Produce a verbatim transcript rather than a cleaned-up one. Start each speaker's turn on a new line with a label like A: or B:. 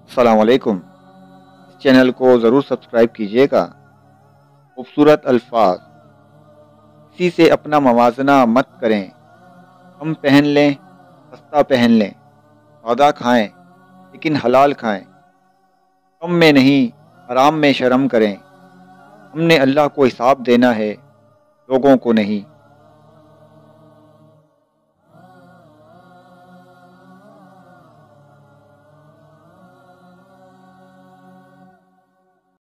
A: अस्सलाम वालेकुम। इस चैनल को ज़रूर सब्सक्राइब कीजिएगा। खूबसूरत अल्फाज, किसी से अपना मवाजना मत करें। कम पहन लें, सस्ता पहन लें, सादा खाएं लेकिन हलाल खाएं। कम में नहीं, हराम में शर्म करें। हमने अल्लाह को हिसाब देना है, लोगों को नहीं।